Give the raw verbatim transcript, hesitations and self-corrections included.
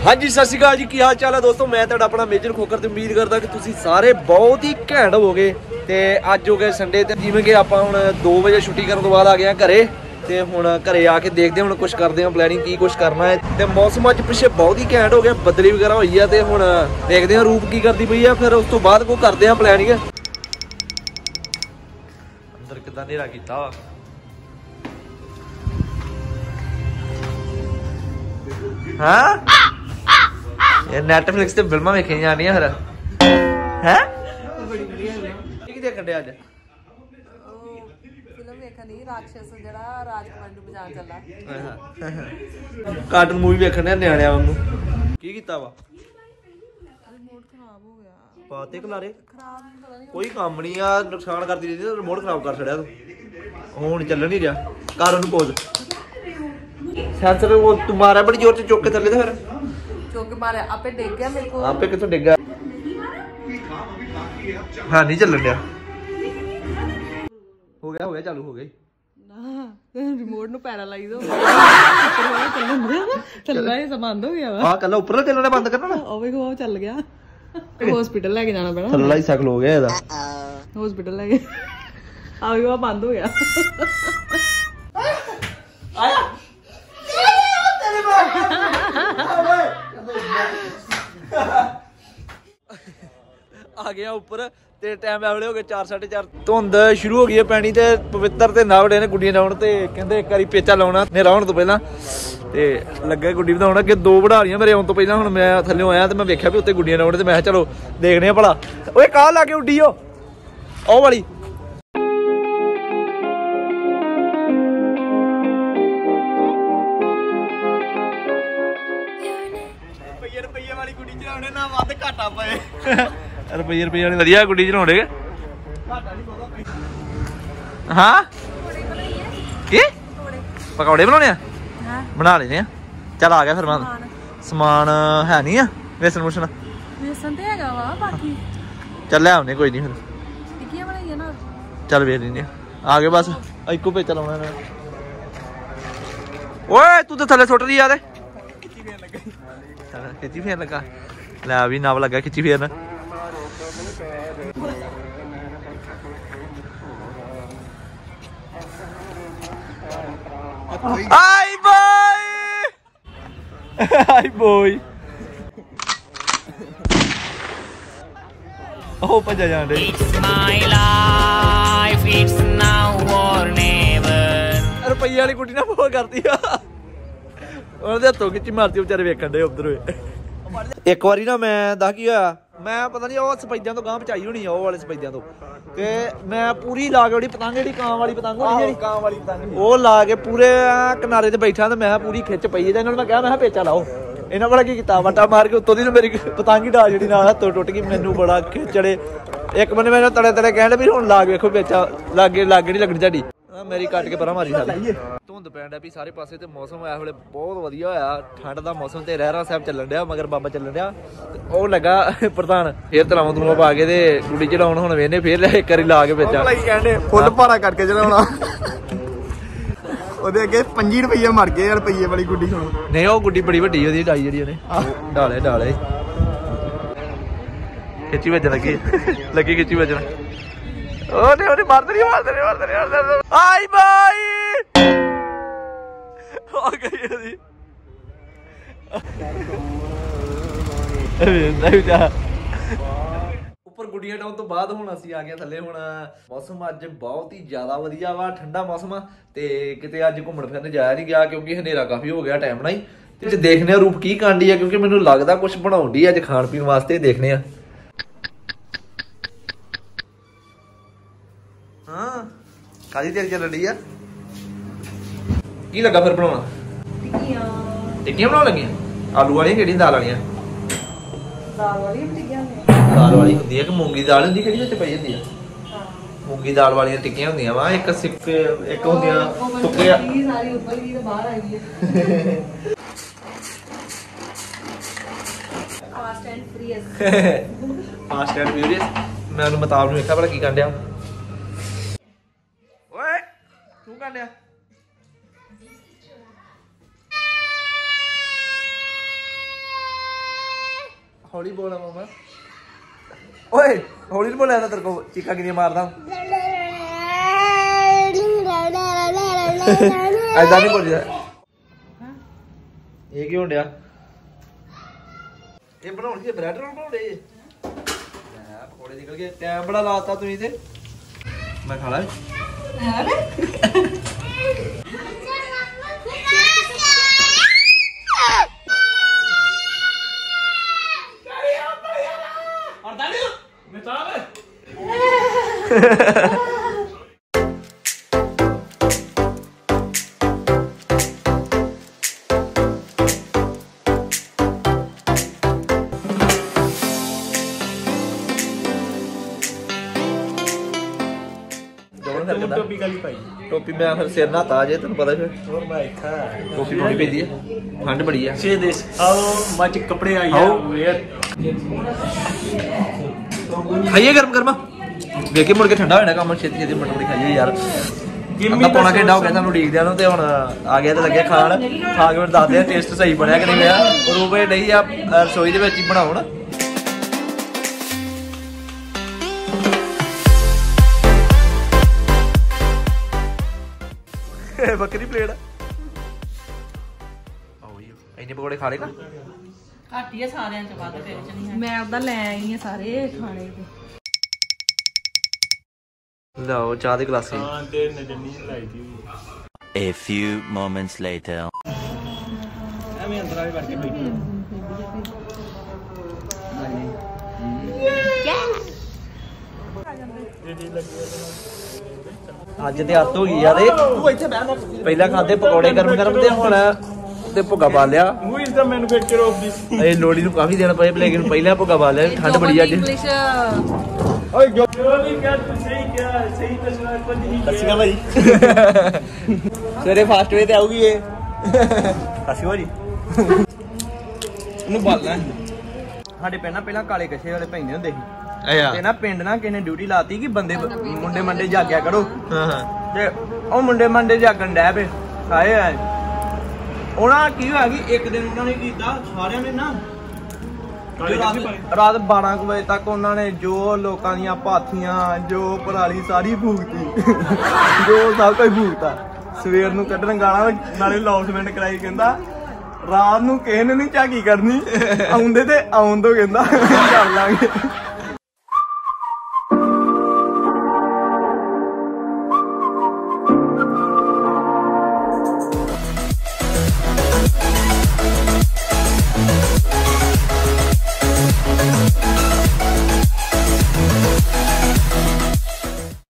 हाँ जी सत श्री अकाल जी, की हाल चाल है दोस्तों। मैं तुहाडा अपना मेजर खोकर ते उम्मीद करदा कि तुसीं सारे बहुत ही घैंट होवोगे। ते अज हो गए संडे ते जिवें कि आपां हुण दो बजे छुट्टी करन तो बाद आ गए घरे ते हुण घरे आके देखदे हुण कुछ करदे हां प्लैनिंग की कुछ करना है। ते मौसम अज पिछे बहुत ही घैंट हो गया, बदली वगैरह होई है ते हुण देखदे हां रूप की करदी पई है, फिर उस तो बाद को करदे हां प्लैनिंग। अंदर किदां नेरा कीता वा हाँ नैटफ्लिक्स ते फिल्मां वेखियां जानियां फिर हैं की देखण दे अज फिल्म वेखण दी राक्षस जेड़ा राजकुमार नूं बचाण चला कार्टून मूवी वेखण दे न्याणियां वांगू की कीता वा रिमोट खराब हो गया पाते खलारे खराब पता नहीं कोई काम नहीं आ नुकसान करदी रही ते रिमोट खराब कर छड़िया तू हुण चल नहीं रहा कर ओनू पोज सेंसर वो तुम्हारा बड़ी जोर से चुक के थल्ले ते फिर चौके मारे आपे डिग गया मेरे को आपे किथों डिग गया हाँ नहीं चलन दिया हो गया हो गया चालू हो गई ना रिमोट नु पैड़ा लाई दो चलन दिया चलना ही बंद हो गया वा हां कल ऊपर चलना बंद करना ना ओ वे वो चल गया हॉस्पिटल लेके जाना पैना थल्ला ही साइकिल हो गया ਇਹਦਾ हॉस्पिटल लेके आ वो बंद हो गया आया आ गया ऊपर ते टाइम एवले हो गए चार साढ़े चार धुंध शुरू हो गई है पैनी ते पवित्र ते नावड़े ने गुड्डियां लाउण ते कहंदे एक बारी पेचा लाउणा नेरा होण तो पहला ते लग्गे गुड्डी बनाउण अगे दो बढ़ारियां मेरे आउण तो पहला हुण मैं थल्ले आया ते मैं वेख्या भी उत्ते गुड्डियां लाउण ते मैं चलो देखने आ भला ओए काह लागे उड्डी ओ ओ वाली रुपये वाली गुड्डी चलाने ना वध घाटा पए रुपये रुपये वाली वधिया गुड्डी चलाउणे हाँ की पकौड़े बनाने बना लेने चल आ गया फिर मैं समान है नहीं है बेसन बुसन बेसन ते हैगा वा बाकी चल ले आउने कोई नहीं फिर टिक्कियां बनाइए ना चल वेख लेने आ गए बस इको पेचा लाउणा ने ओए तू तो थल्ले सुट रही आ खिची फेर लगा लै भी नव लगा खिची फेर आई बॉय आई बॉय ओ भजा जान दे रुपये वाली गुड्डी ना फोन करती आ ਉਹਦੇ ਹੱਥੋਂ ਖਿੱਚੀ ਮਾਰਤੀ ਵਿਚਾਰੇ ਵੇਖਣ ਦੇ ਉਧਰ ਇੱਕ ਵਾਰੀ ਨਾ ਮੈਂ ਦੱਸ ਕੀ ਹੋਇਆ ਮੈਂ ਪਤਾ ਨਹੀਂ ਉਹ ਸਪੈਦਿਆਂ ਤੋਂ ਗਾਂ ਪਚਾਈ ਹੋਣੀ ਆ ਉਹ ਵਾਲੇ ਸਪੈਦਿਆਂ ਤੋਂ ਤੇ ਮੈਂ ਪੂਰੀ ਲਾ ਕੇ ਉਹਦੀ ਪਤੰਗ ਜਿਹੜੀ ਕਾਂ ਵਾਲੀ ਪਤੰਗ ਹੋਣੀ ਜਿਹੜੀ ਕਾਂ ਵਾਲੀ ਪਤੰਗ ਉਹ ਲਾ ਕੇ ਪੂਰੇ ਕਿਨਾਰੇ ਤੇ ਬੈਠਾ ਤੇ ਮੈਂ ਪੂਰੀ ਖਿੱਚ ਪਈ ਤੇ ਇਹਨਾਂ ਨੂੰ ਮੈਂ ਕਿਹਾ ਮੈਂ ਕਿਹਾ ਪੇਚਾ ਲਾਓ ਇਹਨਾਂ ਬੜਾ ਕੀ ਕੀਤਾ ਵਟਾ ਮਾਰ ਕੇ ਉੱਤੋਂ ਦੀ ਮੇਰੀ ਪਤੰਗ ਹੀ ਡਾ ਜਿਹੜੀ ਨਾਲ ਹੱਥੋਂ ਟੁੱਟ ਗਈ ਮੈਨੂੰ ਬੜਾ ਖਿੱਚੜੇ ਇੱਕ ਬੰਨੇ ਮੈਨੂੰ ਤੜੇ ਤੜੇ ਕਹਿਣ ਵੀ ਹੁਣ ਲਾ ਕੇ ਵੇਖੋ ਪੇਚਾ ਲਾਗੇ ਲਾਗੇ ਨਹੀਂ ਲੱਗਣੀ ਤੁਹਾਡੀ मेरी कट के परा मारी सारी धुंध पैन भी सारे पासे ते मौसम इस वेले बहुत वधिया होया ठंड दा मौसम ते रहरा साहब चलन दिया मगर बाबा चलन दिया ओ लगा प्रधान फिर तलावां तलावां पा के ते गुड्डी चलाउण हुण वेने फिर एक बारी ला के बेचा कहंदे फुल भारा करके चलाउणा ओदे अगे पंजी रुपये मर गए रुपये वाली गुड्डी सुनो नहीं ओ गुड्डी बड़ी वड्डी ओदी डाई जेडी ओने डाले डाले खिच्ची वजन लगी लगी खिच्ची वजन ओने ओने मार दे मार दे मार दे मार दे आई भाई आ गई जी नहीं जा ऊपर गुड्डियां टाउन तो बाद हुण ਅਸੀਂ ਆ ਗਏ ਥੱਲੇ ਹੁਣ ਮੌਸਮ ਅੱਜ ਬਹੁਤ ਹੀ ਜ਼ਿਆਦਾ ਵਧੀਆ ਵਾ ਠੰਡਾ ਮੌਸਮ ਤੇ ਕਿਤੇ ਅੱਜ ਘੁੰਮਣ ਫਿਰਨ ਜਾਇਆ ਨਹੀਂ ਗਿਆ ਕਿਉਂਕਿ ਹਨੇਰਾ ਕਾਫੀ ਹੋ ਗਿਆ ਟਾਈਮ ਨਾਲ ਹੀ ਤੇ ਦੇਖਨੇ ਆ ਰੂਪ ਕੀ ਕਾਂਡੀ ਆ ਕਿਉਂਕਿ ਮੈਨੂੰ ਲੱਗਦਾ ਕੁਝ ਬਣਾਉਂਦੀ ਅੱਜ ਖਾਣ ਪੀਣ ਵਾਸਤੇ ਦੇਖਨੇ ਆ हाँ काली तेल चल रही है की लगा फिर बनाना टिक्कियां टिक्कियां बनाने लगी आलू वाली केड़ी दाल वाली दाल वाली टिक्कियां दाल वाली होंदी है कि मूंगी दाल होंदी केड़ी विच पई होंदी है हां मूंगी दाल वाली टिक्कियां होंदियां वा एक सिक एक होंदियां सुक्के सारी ऊपर की तो बाहर आई है fast and furious fast and furious मैं उन मताब नु देखा भला की कांडिया ओए तू कांडिया हौली बोला मामा ओए हौली नहीं बोला ना तेरे को चीका कितनी मारदा ऐसा नहीं बोल रहा ये क्यों होया ये बनाउण दी ब्रेड रोल बनाउणे पकौड़े निकल गए टाइम बड़ा लाता तुसीं ते मैं खा ला टोपी काली पाई टोपी मैं फिर सिर नहाता अजे तेन पता फिर और मैं खा टोपी पानी पैंदी है ठंड बड़ी है छे देश आओ मच कपड़े आई आओ। वेयर खाइए गर्म गर्म वेखे मुड़ के ठंडा होना काम छेती छेती मटोड़ी खाइए यार ਅੱਧਾ ਪੌਣਾ ਘੰਟਾ ਹੋ ਗਿਆ ਸਾਨੂੰ ਉਡੀਕਦਿਆਂ ਨੂੰ ਤੇ ਹੁਣ ਆ ਗਿਆ ਤੇ ਲੱਗਿਆ ਖਾਣ ਖਾ ਕੇ ਫਿਰ ਦੱਸਦੇ ਆ ਟੇਸਟ ਸਹੀ ਬਣਿਆ ਕਿ ਨਹੀਂ ਬਣਿਆ ਰੂਪੇ ਨਹੀਂ ਆ ਰਸੋਈ ਦੇ ਵਿੱਚ ਹੀ ਬਣਾਉਣ ਬੱਕਰੀ ਪਲੇਟ ਆਓ ਜੀ ਇੰਨੇ ਪਕੌੜੇ ਖਾ ਲੇਗਾ ਘੱਟ ਹੀ ਆ ਸਾਰਿਆਂ ਚ ਵੱਧ ਤੇਰੇ ਚ ਨਹੀਂ ਹੈ ਮੈਂ ਉਹਦਾ ਲੈ ਆਈ ਆ ਸਾਰੇ ਖਾਣੇ ਤੇ ਲਓ ਚਾਹ ਦੀ ਗਲਾਸੀ ਹਾਂ ਤੇ ਨਜਨੀ ਲਾਈ ਦੀ A few moments later. ਐਵੇਂ ਅੰਦਰ ਆ ਕੇ ਵੜ ਕੇ ਬੈਠੀ ਅੱਜ ਤੇ ਹੱਥ ਹੋ ਗਈ ਆ ਤੇ ਤੂੰ ਇੱਥੇ ਬਹਿ ਨਾ ਪਹਿਲਾਂ ਖਾਦੇ ਪਕੌੜੇ ਗਰਮ ਗਰਮ ਤੇ ਹੁਣ ਤੇ ਭੁੱਗਾ ਪਾ ਲਿਆ who is the manufacture of this ਇਹ ਲੋੜੀ ਨੂੰ ਕਾਫੀ ਦਿਨ ਪਏ ਲੇਕਿਨ ਪਹਿਲਾਂ ਭੁੱਗਾ ਪਾ ਲਿਆ ਠੰਡ ਬੜੀ ਅੱਜ ਇੰਗਲਿਸ਼ ਓਏ ਜੋ ਵੀ ਕਿਹਾ ਤੂੰ ਸਹੀ ਕਿਹਾ ਸਹੀ ਦੱਸਣਾ ਕੁਝ ਨਹੀਂ ਦੱਸਿਆ ਭਾਈ ਸਵੇਰੇ ਫਾਸਟ ਵੇ ਤੇ ਆਊਗੀ ਇਹ ਦੱਸਿਓ ਭਾਈ ਉਹਨੂੰ ਬਾਲਣਾ ਸਾਡੇ ਪਿੰਡ ਨਾ ਪਹਿਲਾਂ ਕਾਲੇ ਕੱਛੇ ਵਾਲੇ ਪੈਂਦੇ ਹੁੰਦੇ ਸੀ ਤੇ ਨਾ ਪਿੰਡ ਨਾ ਕਿਸੇ ਨੇ ਡਿਊਟੀ ਲਾਤੀ ਕਿ ਬੰਦੇ ਮੁੰਡੇ ਮੰਡੇ ਜਾਗਿਆ ਕਰੋ ਹਾਂ ਹਾਂ ਤੇ ਉਹ ਮੁੰਡੇ ਮੰਡੇ ਜਾਗਣ ਡੈ ਪਏ ਖਾਏ ਆ ਉਹਨਾਂ ਕੀ ਹੋਇਆ ਕਿ ਇੱਕ ਦਿਨ ਉਹਨਾਂ ਨੇ ਕੀਤਾ ਸਾਰਿਆਂ ਨੇ ਨਾ ਰਾਤ ਬਾਰਾਂ ਕੁ ਵਜੇ ਤੱਕ ਉਹਨਾਂ ਨੇ ਜੋ ਲੋਕਾਂ ਦੀਆਂ ਪਾਥੀਆਂ ਜੋ ਪਰਾਲੀ ਸਾਰੀ ਫੂਕਤੀ ਜੋ ਸਭ ਕੁਝ ਫੂਕਤਾ ਸਵੇਰ ਨੂੰ ਕੱਢਣ ਗਾਲਾਂ ਨਾਲੇ ਲੌਸਮੈਂਟ ਕਰਾਈ ਕਹਿੰਦਾ ਰਾਤ ਨੂੰ ਕਿਸੇ ਨੇ ਨਹੀਂ ਝਾਕੀ ਕਰਨੀ ਆਉਂਦੇ ਤੇ ਆਉਣ ਦੋ ਕਹਿੰਦਾ ਕਰ ਲਾਂਗੇ